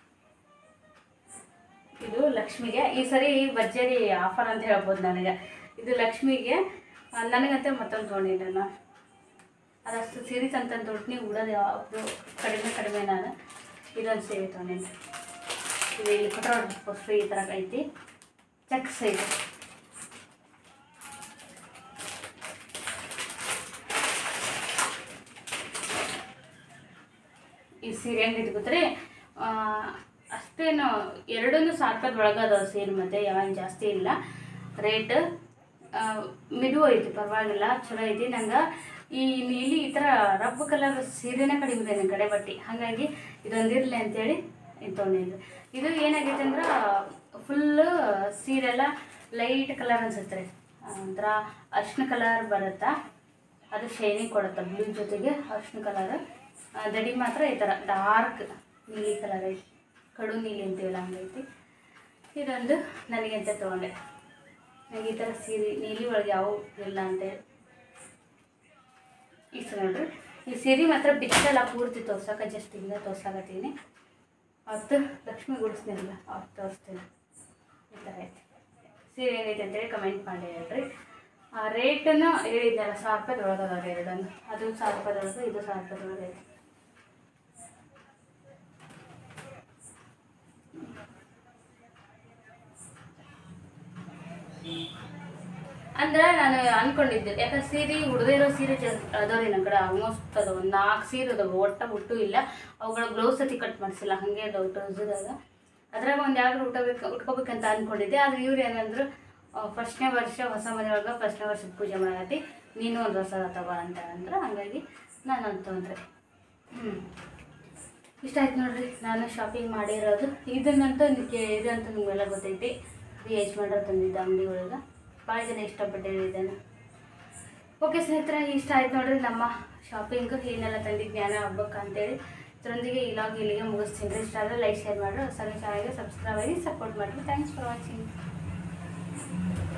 ಇದು ಲಕ್ಷ್ಮಿಗೆ ಈ ಸರಿ ಭರ್ಜರಿ ಆಫರ್ ಅಂತ ಹೇಳ್ಬೋದು ನನಗೆ. ಇದು ಲಕ್ಷ್ಮಿಗೆ ನನಗಂತೆ ಮತ್ತೊಂದು ತೊಗೊಂಡಿದ್ದೆ ನಾನು. ಅದಷ್ಟು ಸೀರೀಸ್ ಅಂತ ತೊಗೊಂಡು ಉಡೋದು ಯಾವುದು ಕಡಿಮೆ ಕಡಿಮೆ ನಾನು ಇದೊಂದು ಸೀರೆ ತೊಗೊಂಡಿದ್ದೆ. ಇದು ಇಲ್ಲಿ ಕೊಟ್ಟರೆ ಫ್ರೀ ಈ ಥರ ಐತಿ. ಚೆಕ್ಸ್ ಐತೆ. ಈ ಸೀರೆ ಹೆಂಗೈತಿ ಗೊತ್ತ್ರಿ? ಅಷ್ಟೇನು ಎರಡೊಂದು ಸಾವಿರ ರೂಪಾಯಿ ಒಳಗೆ ಅದಾವೆ ಸೀರೆ. ಮತ್ತು ಯಾವಾಗ ಜಾಸ್ತಿ ಇಲ್ಲ ರೇಟ್. ಮಿಡು ಐತಿ, ಪರವಾಗಿಲ್ಲ, ಚಲೋ ಐತಿ. ನಂಗೆ ಈ ನೀಲಿ ಈ ಥರ ರಬ್ಬ್ ಕಲರ್ ಸೀರೆನೇ ಕಡಿಮೆ ಇದೆ ನನ್ನ ಕಡೆ ಬಟ್ಟೆ. ಹಾಗಾಗಿ ಇದೊಂದಿರಲಿ ಅಂತೇಳಿ ಇದು ತೊಗೊಂಡಿದ್ದು. ಇದು ಏನಾಗೈತೆ ಅಂದ್ರೆ ಫುಲ್ಲು ಸೀರೆಲ್ಲ ಲೈಟ್ ಕಲರ್ ಅನ್ಸುತ್ತೆ ರೀ. ಒಂಥರ ಅರ್ಶಿನ ಕಲರ್ ಬರುತ್ತಾ, ಅದು ಶೈನಿಂಗ್ ಕೊಡುತ್ತೆ ಬ್ಲೂ ಜೊತೆಗೆ ಅರ್ಶಿನ ಕಲರ್. ದಡಿ ಮಾತ್ರ ಈ ಥರ ಡಾರ್ಕ್ ನೀಲಿ ಕಲರ್ ಐತಿ. ಕಡು ನೀಲಿ ಅಂತೀವಲ್ಲ ಹಂಗೈತಿ. ಇದೊಂದು ನನಗೆ ಅಂತ ತೊಗೊಂಡೆ. ನನಗೆ ಈ ಥರ ಸೀರೆ ನೀಲಿ ಒಳಗೆ ಯಾವ ಇಲ್ಲ ಅಂತೇಳಿ ಇಷ್ಟ ನೋಡ್ರಿ. ಈ ಸೀರೆ ಮಾತ್ರ ಬಿಚ್ಚಲ್ಲ ಪೂರ್ತಿ ತೋರ್ಸೋಕೆ, ಜಸ್ಟ್ ಹಿಂಗೆ ತೋರ್ಸಾಕತ್ತೀನಿ. ಅವತ್ತು ಲಕ್ಷ್ಮಿ ಗುಡಿಸ್ನಿರಲ್ಲ ಅವತ್ತು ತೋರಿಸ್ತೀನಿ. ಈ ಥರ ಐತಿ ಸೀರೆ ಏನೈತೆ ಅಂತೇಳಿ ಕಮೆಂಟ್ ಮಾಡಿ ಹೇಳ್ರಿ. ರೇಟನ್ನು ಹೇಳಿದ್ದೆಲ್ಲ ಸಾವಿರ ರೂಪಾಯಿದೊಳಗೆ ಅದಾವೆ ಎರಡನ್ನು. ಅದು ಸಾವಿರ ರೂಪಾಯಿದೊಳಗೆ, ಇದು ಸಾವಿರ ರೂಪಾಯಿದೊಳಗೆ ಐತಿ. ಅಂದ್ರೆ ನಾನು ಅನ್ಕೊಂಡಿದ್ದೆ, ಯಾಕಂದ್ರೆ ಸೀರೆ ಉಡ್ದಿರೋ ಸೀರೆ ಜಾಸ್ತಿ ಅದಾವ್ರಿ ನನ್ನ ಕಡೆ. ಆಲ್ಮೋಸ್ಟ್ ಅದಾವ ಒಂದು ನಾಲ್ಕು ಸೀರೆ ಅದಾವ, ಒಟ್ಟ ಹುಟ್ಟು ಇಲ್ಲ. ಅವುಗಳ ಬ್ಲೌಸ್ ಸತಿ ಕಟ್ ಮಾಡಿಸಿಲ್ಲ, ಹಾಗೆ ಅದಾವ ಟ್ರೌಸರ್ದಾಗ. ಅದ್ರಾಗ ಒಂದು ಯಾವ್ದು ಉಟ್ಕೋಬೇಕು ಉಟ್ಕೋಬೇಕಂತ ಅಂದ್ಕೊಂಡಿದ್ದೆ. ಆದ್ರೆ ಇವ್ರು ಏನಂದ್ರು, ಫಸ್ಟ್ನೇ ವರ್ಷ ಹೊಸ ಮನೆ ಒಳಗೆ ಫಸ್ಟ್ನೇ ವರ್ಷದ ಪೂಜೆ ಮಾಡತ್ತಿ, ನೀನು ಒಂದು ಹೊಸ ತಗೋ ಅಂತ ಅಂದ್ರೆ, ಹಾಗಾಗಿ ನಾನು ಅಂತಂದ್ರೆ ಹ್ಞೂ ಇಷ್ಟ ಆಯ್ತು ನೋಡ್ರಿ. ನಾನು ಶಾಪಿಂಗ್ ಮಾಡಿರೋದು ಇದನ್ನಂತೂ ನಿಮಗೆ ಇದಂತೂ ನಿಮಗೆಲ್ಲ ಗೊತ್ತೈತಿ. ಇದು ಯಜಮಾನ್ರು ತಂದಿದ್ದ ಅಂಗಡಿ ಒಳಗೆ, ಭಾಳ ಜನ ಇಷ್ಟಪಟ್ಟಿರಿ ಇದನ್ನು. ಓಕೆ ಸ್ನೇಹಿತರೆ, ಇಷ್ಟ ಆಯ್ತು ನೋಡ್ರಿ ನಮ್ಮ ಶಾಪಿಂಗು, ಏನೆಲ್ಲ ತಂದಿದ್ದು ಜ್ಞಾನ ಹಬ್ಬಕ್ಕೆ ಅಂತೇಳಿ. ಇದರೊಂದಿಗೆ ಈ ಲಾಗ್ ಇಲ್ಲಿಗೆ ಮುಗಿಸ್ತೀನಿ ರೀ. ಇಷ್ಟ ಆದರೆ ಲೈಕ್ ಶೇರ್ ಮಾಡಿರಿ, ಹೊಸ ಚಾನಲ್ಗೆ ಸಬ್ಸ್ಕ್ರೈಬ್ ಆಗಿ ಸಪೋರ್ಟ್ ಮಾಡಿರಿ. Thanks for watching.